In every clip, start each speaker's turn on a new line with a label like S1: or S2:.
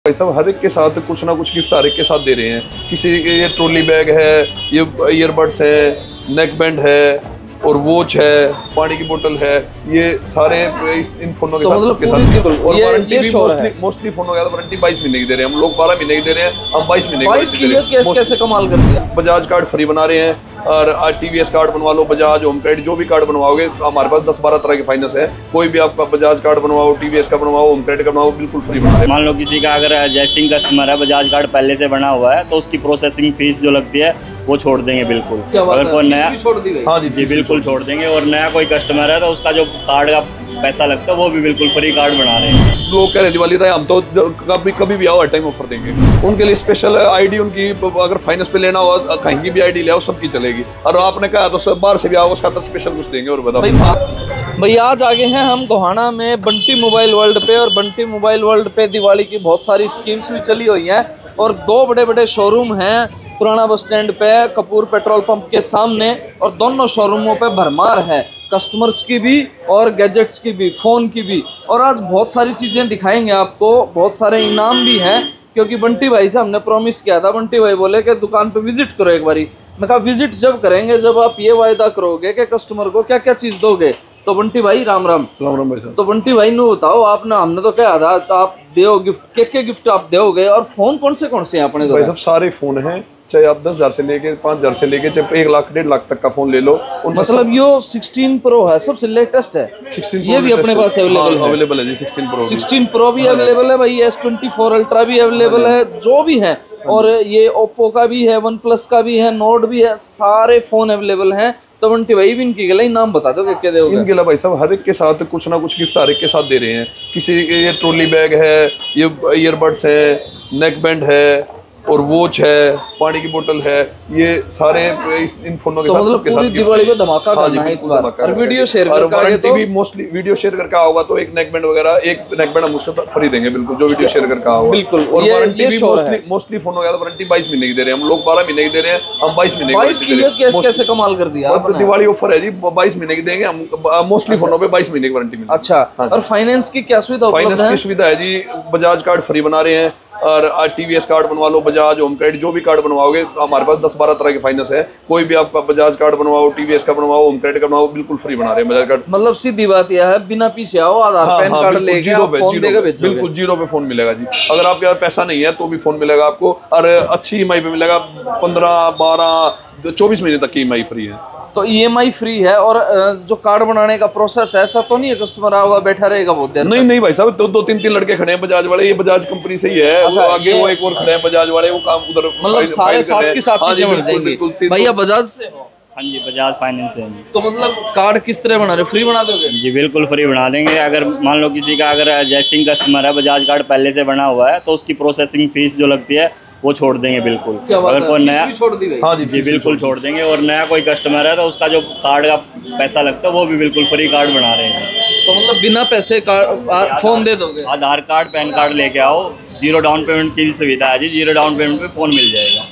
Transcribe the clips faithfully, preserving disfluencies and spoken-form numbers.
S1: भाई साहब हर एक के साथ कुछ ना कुछ गिफ्ट हर एक के साथ दे रहे हैं। किसी के ये ट्रॉली बैग है, ये ईयरबड्स है, नेक बैंड है और वॉच है, पानी की बोतल है, ये सारे इस इन फोनों के
S2: तो
S1: साथ
S2: मतलब
S1: सबके
S2: पूरी
S1: साथ।
S2: बिल्कुल
S1: और
S2: ये
S1: वारंटी
S2: ये
S1: भी
S2: श्योर
S1: मोस्टली
S2: है।
S1: मोस्टली फोनों का वारंटी बाईस महीने की दे रहे हैं हम लोग, बारह महीने की दे रहे हैं हम, बाईस महीने
S2: बाईस की ये कै- कैसे कमाल कर दिया।
S1: बजाज कार्ड फ्री बना रहे हैं और आज टीवीएस कार्ड बनवा लो, बजाज होम क्रेडिट जो भी कार्ड बनवाओगे हमारे पास दस बारह तरह के फाइनेंस है। कोई भी आपका बजाज कार्ड बनवाओ, टीवीएस का बनवाओ, होम क्रेडिट का बनवाओ, बिल्कुल फ्री बना रहे हैं।
S3: मान लो किसी का अगर एग्जिस्टिंग कस्टमर है, बजाज कार्ड पहले से बना हुआ है, तो उसकी प्रोसेसिंग फीस जो लगती है वो छोड़ देंगे बिल्कुल।
S2: क्या बात
S3: अगर
S2: है,
S3: कोई
S2: फीस
S3: नया
S2: भी छोड़ दी गई।
S1: हाँ जी
S3: जी बिल्कुल छोड़ देंगे। और नया कोई कस्टमर है तो उसका जो कार्ड का पैसा लगता है वो भी बिल्कुल फ्री कार्ड बना रहे हैं।
S1: लोग कह रहे हैं दिवाली था, हम तो ज- कभी कभी भी आओ हर टाइम ऑफर देंगे उनके लिए। स्पेशल आईडी उनकी अगर फाइनेंस पे लेना हो, कहीं की भी आईडी ले आओ, सबकी चलेगी। और आपने कहा तो सब बाहर से भी आओ, उसका तो स्पेशल कुछ देंगे। और बताओ
S2: भाई भाई आज आगे हैं हम गोहाना में बंटी मोबाइल वर्ल्ड पे, और बंटी मोबाइल वर्ल्ड पे दिवाली की बहुत सारी स्कीम्स भी चली हुई हैं और दो बड़े बड़े शोरूम हैं पुराना बस स्टैंड पे, कपूर पेट्रोल पंप के सामने, और दोनों शोरूमों पे भरमार है कस्टमर्स की भी और गैजेट्स की भी, फ़ोन की भी। और आज बहुत सारी चीज़ें दिखाएंगे आपको, बहुत सारे इनाम भी हैं, क्योंकि बंटी भाई से हमने प्रॉमिस किया था। बंटी भाई बोले कि दुकान पे विजिट करो एक बारी। मैं कहा विजिट जब करेंगे जब आप ये वायदा करोगे कि कस्टमर को क्या क्या चीज़ दोगे। तो बंटी भाई राम राम।
S1: राम राम भाई साहब।
S2: तो बंटी भाई नु बताओ, आपने हमने तो कहा था तो आप दो गिफ्ट, के के गिफ्ट आप दोगे, और फोन कौन से कौन से हैं अपने?
S1: भाई साहब सारे फोन हैं, चाहे आप दस हजार से लेके पाँच हजार से लेके चाहे एक लाख डेढ़ लाख तक का फोन ले लो।
S2: मतलब यो सिक्सटीन प्रो है, सबसे लेटेस्ट है।
S1: सिक्सटीन
S2: ये भी अपने पास अवेलेबल है।
S1: अवेलेबल है जी, सिक्सटीन प्रो
S2: सिक्सटीन प्रो भी अवेलेबल है भाई, एस ट्वेंटी फोर अल्ट्रा भी अवेलेबल है, जो भी है। और ये ओप्पो का भी है, वन प्लस का भी है, नोट भी है, सारे फोन अवेलेबल हैं। तो बंटी भाई भी इनकी गला नाम बता दो क्या दोगे?
S1: इनके अलावा भाई साहब हर एक के साथ कुछ ना कुछ गिफ्ट हर एक के साथ दे रहे हैं। किसी के ये ट्रॉली बैग है, ये ईयरबड्स है, नेक बैंड है और वॉच है, पानी की बोतल है, ये सारे इस इन फोनों के
S2: तो
S1: साथ
S2: मतलब
S1: सबके
S2: पूरी
S1: साथ
S2: दिवाली पे धमाका
S1: हाँ जी,
S2: करना है इस
S1: बिल्कुल
S2: बार।
S1: धमाका
S2: और
S1: करना
S2: वीडियो
S1: है।
S2: शेयर
S1: और
S2: करके आगे
S1: वारंटी
S2: तो
S1: भी मोस्टली वीडियो शेयर करके आओगा तो एक नेक बैंड वगैरह, एक नेक बैंड हम उसको फ्री देंगे बिल्कुल, जो वीडियो शेयर करके आओगा।
S2: बिल्कुल।
S1: और
S2: ये-
S1: वारंटी
S2: ये
S1: भी
S2: श्योर है।
S1: मोस्टली मोस्टली फोनों का वारंटी बाईस महीने की दे रहे हैं हम लोग, बारह महीने की दे रहे हैं हम, बाईस महीने
S2: बाईस की ये कै- कैसे कमाल कर दिया
S1: और
S2: आपने?
S1: दिवाली ऑफर है जी, बाईस महीने की देंगे हम। मोस्टली फोनों पे बाईस महीने की वारंटी मिलेगी।
S2: अच्छा, और फाइनेंस की क्या सुविधा उपलब्ध
S1: फाइनेंस
S2: है?
S1: की सुविधा है जी, बजाज कार्ड फ्री बना रहे हैं और आज टीवीएस कार्ड बनवा लो, बजाज होम क्रेडिट जो भी कार्ड बनवाओगे हमारे पास दस बारह तरह के फाइनेंस है। कोई भी आपका बजाज कार्ड बनवाओ, टीवीएस का बनवाओ, होम क्रेडिट का बनवाओ, बिल्कुल फ्री बना रहे हैं बजाज कार्ड।
S2: मतलब सीधी बात यह है, बिना पीछे आओ, आधार
S1: हाँ,
S2: पैन
S1: हाँ,
S2: कार्ड
S1: बिल्कुल,
S2: लेके
S1: जीरो
S2: आप
S1: पे,
S2: फोन
S1: जीरो
S2: देके
S1: पे,
S2: भेजोगे।
S1: बिल्कुल जीरो पे फोन मिलेगा जी। अगर आपके पास पैसा नहीं है तो भी फोन मिलेगा आपको, और अच्छी ई एम आई पे मिलेगा। पंद्रह बारह चौबीस महीने तक की ई एम आई फ्री है।
S2: तो ईएमआई फ्री है। और अ, जो कार्ड बनाने का प्रोसेस है, ऐसा तो नहीं है कस्टमर आएगा बैठा रहेगा बहुत देर
S1: नहीं नहीं भाई साहब, दो दो तीन तीन लड़के खड़े हैं बजाज वाले, ये बजाज कंपनी से ही है।
S2: अच्छा,
S1: वो आगे
S2: ये-
S1: वो एक और खड़े हैं बजाज वाले, वो काम उधर
S2: मतलब
S1: फाइल-
S2: सारे
S1: फाइल कर रहे
S2: साथ
S1: हैं।
S2: की साथ
S1: हाँ जी,
S2: चीजें बन
S1: बिल्कुल,
S2: जाएंगी।
S1: बिल्कुल, तीन-
S2: भैया बजाज से हो?
S3: हाँ जी, बजाज फाइनेंस है जी।
S2: तो मतलब कार्ड किस तरह बना रहे, फ्री बना दोगे?
S3: जी बिल्कुल फ्री बना देंगे। अगर मान लो किसी का अगर एग्जिस्टिंग कस्टमर है, बजाज कार्ड पहले से बना हुआ है, तो उसकी प्रोसेसिंग फीस जो लगती है वो छोड़ देंगे बिल्कुल।
S2: क्या बात
S3: अगर
S2: है,
S3: कोई
S2: फीस
S3: नया
S2: भी छोड़ दी गई?
S1: हाँ जी,
S3: जी बिल्कुल छोड़ देंगे। और नया कोई कस्टमर है तो उसका जो कार्ड का पैसा लगता है वो भी बिल्कुल फ्री कार्ड बना रहे हैं।
S2: तो मतलब बिना पैसे कार्ड आ- फोन दे दोगे?
S3: आधार कार्ड पैन कार्ड लेके आओ, जीरो डाउन पेमेंट की भी सुविधा है जी, जीरो डाउन पेमेंट पे फ़ोन मिल जाएगा।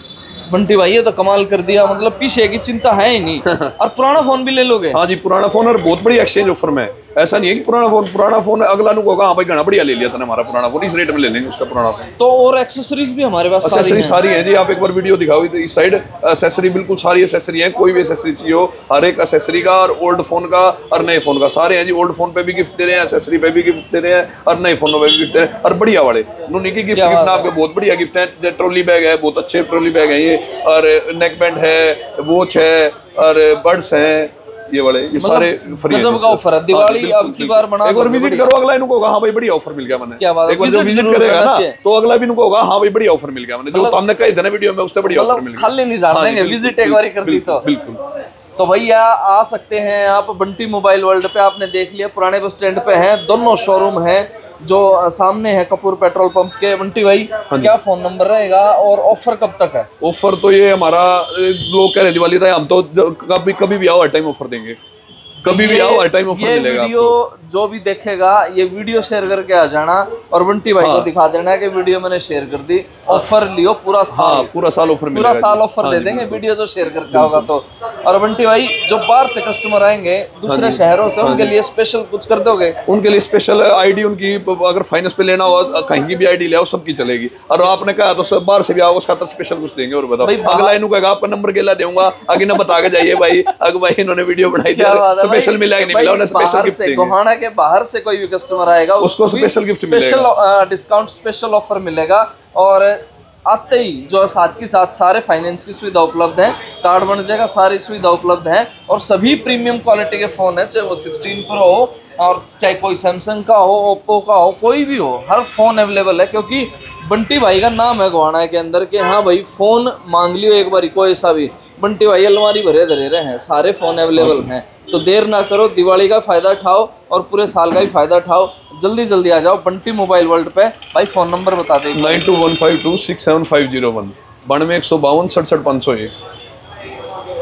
S2: बंटी भाई ये तो कमाल कर दिया, मतलब पीछे की चिंता है ही नहीं। और पुराना फोन भी ले लोगे?
S1: हाँ जी, पुराना फोन और बहुत बड़ी एक्सचेंज ऑफर में है। ऐसा नहीं है कि पुराना फोन पुराना फोन अगला नु होगा हाँ भाई घना बढ़िया ले लिया था हमारा पुराना फोन, इस रेट में ले लेंगे उसका पुराना फोन।
S2: तो और एक्सेसरीज भी हमारे पास सारी
S1: एसेसरी
S2: हैं।
S1: सारी है जी, आप एक बार वीडियो दिखाओ तो इस साइड एसेसरी बिल्कुल सारी एसेसरी है। कोई भी एसेसरी चाहिए हो, हर एक एसेसरी का, और ओल्ड फोन का और नए फोन का सारे हैं जी। ओल्ड फोन पे भी गिफ्ट दे रहे हैं, एसेसरी पे भी गिफ्ट दे रहे हैं और नए फोनों पे भी गिफ्ट दे रहे हैं। और बढ़िया वाले नूनी की गिफ्ट
S2: क्या बात
S1: कितना
S2: है।
S1: आपके बहुत बढ़िया गिफ्ट है। ट्रॉली बैग है, बहुत अच्छे ट्रॉली बैग है ये, और नेक बैंड है, वॉच है और बड्स हैं ये वाले, ये सारे फ्री
S2: गजब का ऑफर है। दिवाली अब की बार बना
S1: एक बार
S2: दोगे
S1: विजिट
S2: बढ़िया।
S1: करो, अगला इनको होगा हाँ भाई बढ़िया ऑफर मिल गया मैंने।
S2: क्या बात है,
S1: एक बार जब
S2: visit
S1: विजिट
S2: जरूर
S1: करेगा
S2: करना
S1: ना
S2: चाहिए।
S1: तो अगला भी इनको होगा हाँ भाई बढ़िया ऑफर मिल गया मैंने, जो हमने कहा इधर वीडियो में उससे बढ़िया ऑफर मिल
S2: मतलब
S1: गया।
S2: खाली नहीं जान
S1: हाँ जी,
S2: देंगे,
S1: बिल्कुल,
S2: विजिट एक बार कर दी तो।
S1: बिल्कुल।
S2: तो भैया आ सकते हैं आप बंटी मोबाइल वर्ल्ड पे। आपने देख लिया पुराने बस स्टैंड पे है, दोनों शोरूम है जो सामने है कपूर पेट्रोल पंप के। बंटी भाई क्या फोन नंबर रहेगा और ऑफर कब तक है?
S1: ऑफर तो ये हमारा, लोग कह रहे हैं दिवाली था, हम तो ज- कभी कभी भी आओ हर टाइम ऑफर देंगे। कभी भी
S2: ये-
S1: आओ, हर टाइम ऑफर
S2: ये
S1: मिलेगा
S2: वीडियो जो भी देखेगा ये वीडियो शेयर करके आ जाना और बंटी भाई को दिखा देना कि वीडियो मैंने शेयर कर दी, ऑफर लियो पूरा साल।
S1: हाँ, पूरा साल ऑफर मिलेगा
S2: पूरा
S1: जी।
S2: साल ऑफर
S1: हाँ
S2: दे
S1: जी,
S2: देंगे
S1: बिल्कुल।
S2: वीडियो जो शेयर करके होगा तो। और बंटी भाई जो बाहर से कस्टमर आएंगे दूसरे शहरों से, उनके लिए स्पेशल कुछ कर दोगे?
S1: उनके लिए स्पेशल आईडी, उनकी अगर फाइनेंस पे लेना हो कहीं की भी आईडी ले आओ, सबकी चलेगी। और आपने कहा तो सब बाहर से भी आओ, उसका तो स्पेशल कुछ देंगे। और बताओ,
S2: भाई बाहर-
S1: अगला इन्हों कहेगा आपका नंबर केला दूंगा, आगे ना बता के जाइए भाई अगर भाई इन्होंने वीडियो बनाई थी,
S2: क्या बात है
S1: स्पेशल
S2: भाई?
S1: मिला कि नहीं
S2: भाई
S1: मिला, उन्हें स्पेशल
S2: बाहर
S1: गिफ्ट
S2: से,
S1: देंगे।
S2: गोहाना के बाहर से कोई भी कस्टमर आएगा
S1: उसको
S2: भी
S1: special gift
S2: special discount, special offer मिलेगा। और आते ही जो है साथ के साथ सारे फाइनेंस की सुविधा उपलब्ध है, कार्ड बन जाएगा, सारी सुविधा उपलब्ध है। और सभी प्रीमियम क्वालिटी के फ़ोन है, चाहे वो सिक्सटीन प्रो हो और चाहे कोई सैमसंग का हो, ओप्पो का हो, कोई भी हो, हर फ़ोन अवेलेबल है। क्योंकि बंटी भाई का नाम है गोहाना के अंदर कि हाँ भाई फ़ोन मांग लियो एक बार कोई सा भी, बंटी भाई अलमारी भरे धरे रहे हैं, सारे फ़ोन अवेलेबल हैं। तो देर ना करो, दिवाली का फ़ायदा उठाओ और पूरे साल का भी फ़ायदा उठाओ। जल्दी जल्दी आ जाओ बंटी मोबाइल वर्ल्ड पे। भाई फ़ोन नंबर बता दें।
S1: Nine two one five two six seven five zero one बानवे एक सौ बावन सड़सठ पाँच सौ एक।